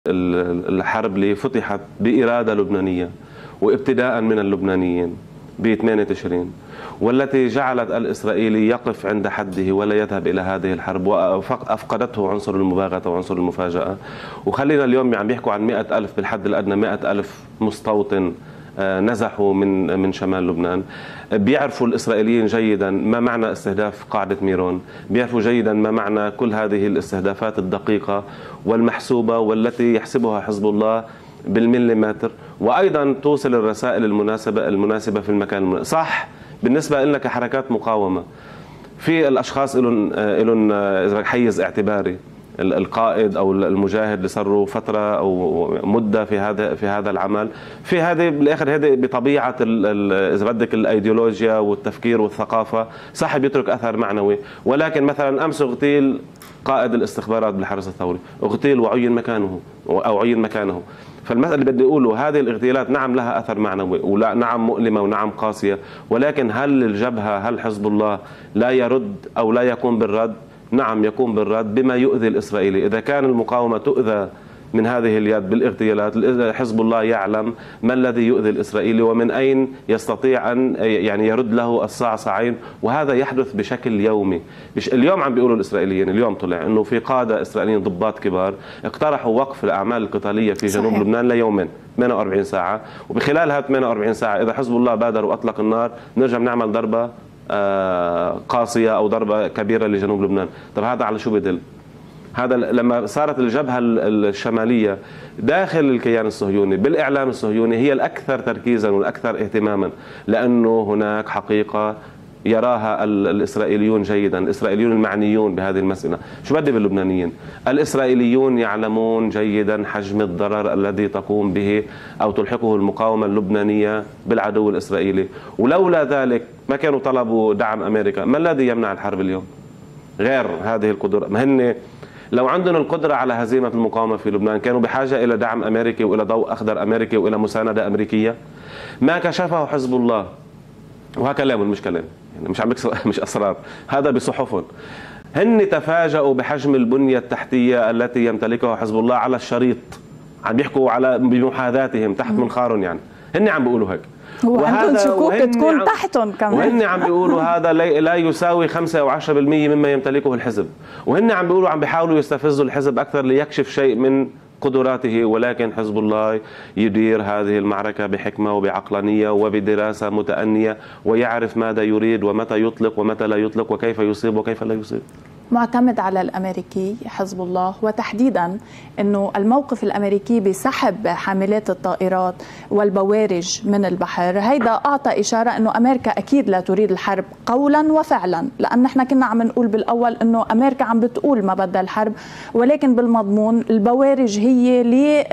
الحرب اللي فتحت بإرادة لبنانية وابتداء من اللبنانيين ب 8 تشرين، والتي جعلت الإسرائيلي يقف عند حده ولا يذهب إلى هذه الحرب، وأفقدته عنصر المباغتة وعنصر المفاجأة. وخلينا اليوم عم بيحكوا عن 100,000 بالحد الأدنى، 100,000 مستوطن نزحوا من شمال لبنان. بيعرفوا الإسرائيليين جيدا ما معنى استهداف قاعدة ميرون، بيعرفوا جيدا ما معنى كل هذه الاستهدافات الدقيقة والمحسوبة والتي يحسبها حزب الله بالمليمتر، وأيضا توصل الرسائل المناسبة في المكان المناسب. صح بالنسبة لنا كحركات مقاومة في الأشخاص لهم حيز اعتباري، القائد او المجاهد اللي صاروا فتره او مده في هذا العمل، في هذه بالاخر هذه بطبيعه اذا بدك الايديولوجيا والتفكير والثقافه، صح بيترك اثر معنوي. ولكن مثلا امس اغتيل قائد الاستخبارات بالحرس الثوري، اغتيل وعين مكانه. فالمسألة اللي بدي أقوله هذه الاغتيالات نعم لها أثر معنوي ولا نعم مؤلمة ونعم قاسية، ولكن هل الجبهة هل حزب الله لا يرد أو لا يقوم بالرد؟ نعم يقوم بالرد بما يؤذي الإسرائيلي. إذا كان المقاومة تؤذى من هذه اليد بالاغتيالات، حزب الله يعلم ما الذي يؤذي الإسرائيلي ومن أين يستطيع أن يرد له الصعصعين، وهذا يحدث بشكل يومي. اليوم عم بيقولوا الإسرائيليين، اليوم طلع أنه في قادة إسرائيليين ضباط كبار اقترحوا وقف الأعمال القتالية في جنوب لبنان ليومين 48 ساعة، وبخلال هذه 48 ساعة إذا حزب الله بادر وأطلق النار نرجع نعمل ضربة قاسية أو ضربة كبيرة لجنوب لبنان. طب هذا على شو بدل؟ هذا لما صارت الجبهة الشمالية داخل الكيان الصهيوني بالإعلام الصهيوني هي الأكثر تركيزا والأكثر اهتماما، لأنه هناك حقيقة يراها الإسرائيليون جيدا، الإسرائيليون المعنيون بهذه المسألة. شو بدي باللبنانيين؟ الإسرائيليون يعلمون جيدا حجم الضرر الذي تقوم به أو تلحقه المقاومة اللبنانية بالعدو الإسرائيلي، ولولا ذلك ما كانوا طلبوا دعم أمريكا. ما الذي يمنع الحرب اليوم غير هذه القدرة؟ ما هن لو عندهم القدرة على هزيمة المقاومة في لبنان كانوا بحاجة إلى دعم أمريكي وإلى ضوء أخضر أمريكي وإلى مساندة أمريكية. ما كشفه حزب الله، وها كلام مش كلام، يعني مش أسرار، هذا بصحف. هن تفاجؤوا بحجم البنية التحتية التي يمتلكها حزب الله على الشريط، عم بيحكوا على بمحاذاتهم تحت منخارهم، يعني هن عم بيقولوا هيك، وعندهم شكوك تكون تحتهم كمان، وهن عم بيقولوا هذا لا يساوي 5 أو 10% مما يمتلكه الحزب، وهن عم بيقولوا عم بيحاولوا يستفزوا الحزب أكثر ليكشف شيء من قدراته. ولكن حزب الله يدير هذه المعركة بحكمة وبعقلانية وبدراسة متأنية، ويعرف ماذا يريد ومتى يطلق ومتى لا يطلق وكيف يصيب وكيف لا يصيب. معتمد على الأمريكي حزب الله، وتحديدا أنه الموقف الأمريكي بسحب حاملات الطائرات والبوارج من البحر، هيدا أعطى إشارة أنه أمريكا أكيد لا تريد الحرب قولا وفعلا، لأن احنا كنا عم نقول بالأول أنه أمريكا عم بتقول ما بدها الحرب، ولكن بالمضمون البوارج هي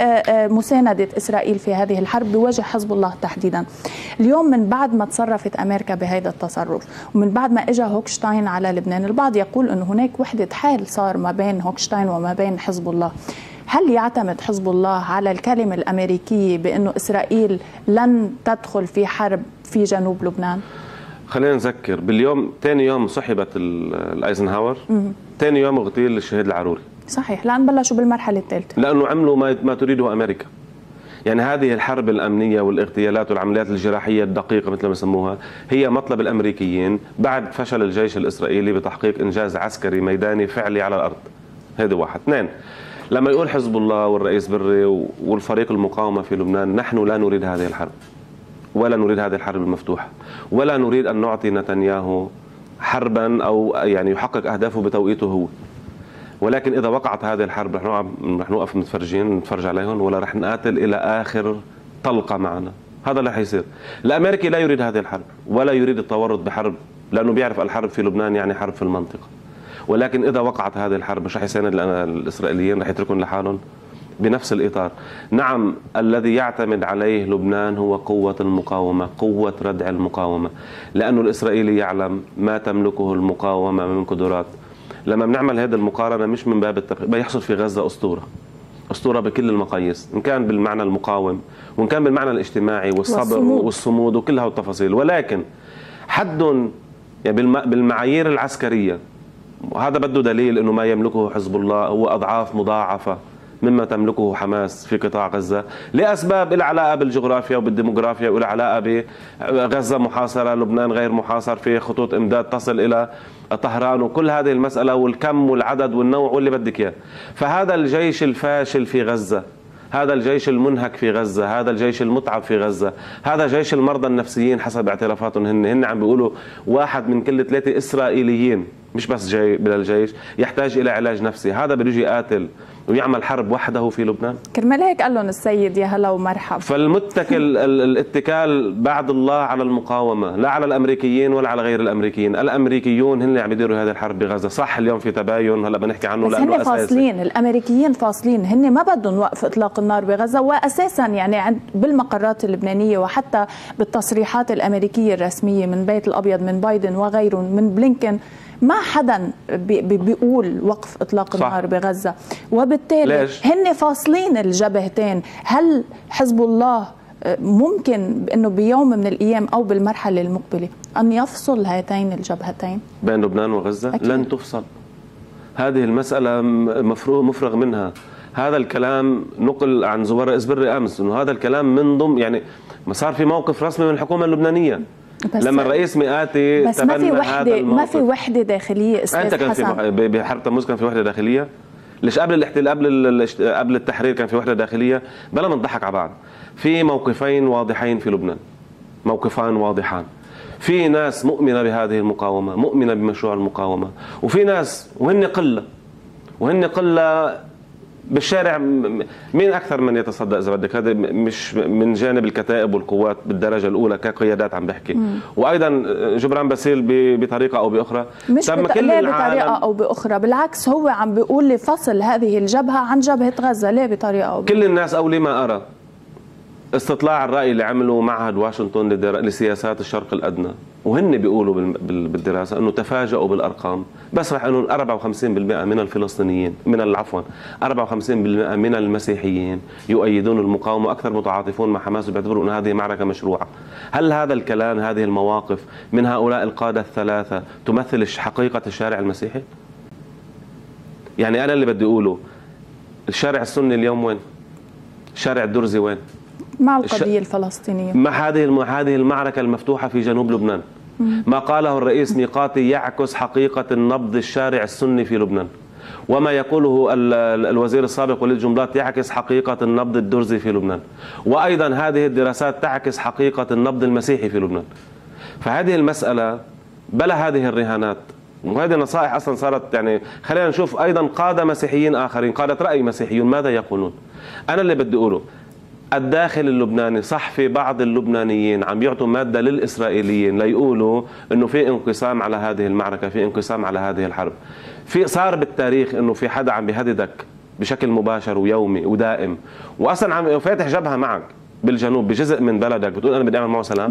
لمساندة إسرائيل في هذه الحرب بوجه حزب الله تحديدا. اليوم من بعد ما تصرفت أمريكا بهذا التصرف ومن بعد ما إجا هوكشتاين على لبنان، البعض يقول أنه هناك وحدة حال صار ما بين هوكشتاين وما بين حزب الله. هل يعتمد حزب الله على الكلمة الأمريكية بأنه إسرائيل لن تدخل في حرب في جنوب لبنان؟ خلينا نذكر باليوم ثاني يوم سحبت الأيزنهاور، ثاني يوم اغتيل الشهيد العروري. صحيح، لأن بلشوا بالمرحلة الثالثة، لأنه عملوا ما تريده أمريكا. يعني هذه الحرب الأمنية والاغتيالات والعمليات الجراحية الدقيقة مثل ما يسموها هي مطلب الأمريكيين بعد فشل الجيش الإسرائيلي بتحقيق إنجاز عسكري ميداني فعلي على الأرض. هذا واحد. اثنين، لما يقول حزب الله والرئيس بري والفريق المقاومة في لبنان نحن لا نريد هذه الحرب ولا نريد هذه الحرب المفتوحة ولا نريد أن نعطي نتنياهو حربا أو يعني يحقق أهدافه بتوقيته هو، ولكن إذا وقعت هذه الحرب رح نوقف نتفرج عليهم ولا رح نقاتل إلى آخر طلقة معنا. هذا اللي حيصير. الأمريكي لا يريد هذه الحرب ولا يريد التورط بحرب، لأنه بيعرف الحرب في لبنان يعني حرب في المنطقة. ولكن إذا وقعت هذه الحرب مش رح يساند الإسرائيليين، رح يتركون لحالهم بنفس الإطار. نعم الذي يعتمد عليه لبنان هو قوة المقاومة، قوة ردع المقاومة، لأنه الإسرائيلي يعلم ما تملكه المقاومة من قدرات. لما بنعمل هذه المقارنة مش من باب بيحصل في غزة أسطورة بكل المقاييس، إن كان بالمعنى المقاوم وإن كان بالمعنى الاجتماعي والصبر والصمود وكل هذه التفاصيل، ولكن حد يعني بالمعايير العسكرية، وهذا بده دليل أنه ما يملكه حزب الله هو أضعاف مضاعفة مما تملكه حماس في قطاع غزة لأسباب لها علاقة بالجغرافيا وبالديموغرافيا ولها علاقة بغزة محاصرة، لبنان غير محاصر، في خطوط إمداد تصل إلى طهران، وكل هذه المسألة والكم والعدد والنوع واللي بدك إياه. فهذا الجيش الفاشل في غزة، هذا الجيش المنهك في غزة، هذا الجيش المتعب في غزة، هذا جيش المرضى النفسيين حسب اعترافاتهم هن عم بيقولوا 1 من كل 3 إسرائيليين مش بس جاي بلا الجيش يحتاج إلى علاج نفسي. هذا بده يجي قاتل ويعمل حرب وحده في لبنان؟ كرمال هيك قال لهم السيد يا هلا ومرحبا. فالمتكل الاتكال بعد الله على المقاومة، لا على الأمريكيين ولا على غير الأمريكيين. الأمريكيون هن اللي عم يديروا هذه الحرب بغزة. صح اليوم في تباين هلا بنحكي عنه بس لأنه هن فاصلين، الأمريكيين فاصلين، هن ما بدهم وقف إطلاق النار بغزة، وأساسا يعني بالمقرات اللبنانية وحتى بالتصريحات الأمريكية الرسمية من بيت الأبيض من بايدن وغيره من بلينكن ما حدا بيقول وقف إطلاق النار بغزة، وبالتالي ليش؟ هن فاصلين الجبهتين. هل حزب الله ممكن بأنه بيوم من الأيام أو بالمرحلة المقبلة أن يفصل هاتين الجبهتين بين لبنان وغزة؟ أكيد. لن تفصل. هذه المسألة مفرغ منها. هذا الكلام نقل عن زوار إزبري أمس إنه هذا الكلام من ضمن، يعني ما صار في موقف رسمي من الحكومة اللبنانية. لما الرئيس مئاتي بس ما في وحده داخليه. انت كان في بحرب تموز كان في وحده داخليه؟ ليش قبل قبل التحرير كان في وحده داخليه؟ بلا ما نضحك على بعض. في موقفين واضحين في لبنان، موقفان واضحان. في ناس مؤمنه بهذه المقاومه، مؤمنه بمشروع المقاومه، وفي ناس وهن قله بالشارع. مين اكثر من يتصدى اذا بدك؟ هذا مش من جانب الكتائب والقوات بالدرجه الاولى كقيادات عم بحكي، وايضا جبران باسيل بطريقه او باخرى. مش ليه بطريقه او باخرى، بالعكس هو عم بيقول لفصل هذه الجبهه عن جبهه غزه. ليه بطريقه او كل الناس او لما ارى استطلاع الراي اللي عمله معهد واشنطن لسياسات الشرق الادنى، وهن بيقولوا بالدراسه انه تفاجئوا بالارقام. بس رح انه 54% من الفلسطينيين عفوا 54% من المسيحيين يؤيدون المقاومه، اكثر متعاطفون مع حماس وبيعتبروا ان هذه معركه مشروعه. هل هذا الكلام، هذه المواقف من هؤلاء القاده الثلاثه تمثل حقيقه الشارع المسيحي؟ يعني انا اللي بدي اقوله، الشارع السني اليوم وين؟ الشارع الدرزي وين؟ مع القضية الفلسطينية، مع هذه المعركة المفتوحة في جنوب لبنان. ما قاله الرئيس ميقاتي يعكس حقيقة النبض الشارع السني في لبنان، وما يقوله الوزير السابق وليد جنبلاط يعكس حقيقة النبض الدرزي في لبنان، وأيضا هذه الدراسات تعكس حقيقة النبض المسيحي في لبنان. فهذه المسألة بلا هذه الرهانات، وهذه النصائح أصلا صارت، يعني خلينا نشوف أيضا قادة مسيحيين آخرين، قادة رأي مسيحيون ماذا يقولون. أنا اللي بدي أقوله الداخل اللبناني صح، في بعض اللبنانيين عم يعطوا مادة للإسرائيليين ليقولوا إنه في انقسام على هذه المعركة، في انقسام على هذه الحرب. صار بالتاريخ إنه في حدا عم بيهددك بشكل مباشر ويومي ودائم، وأصلا عم فاتح جبهة معك بالجنوب بجزء من بلدك، بتقول أنا بدي أعمل معه سلام.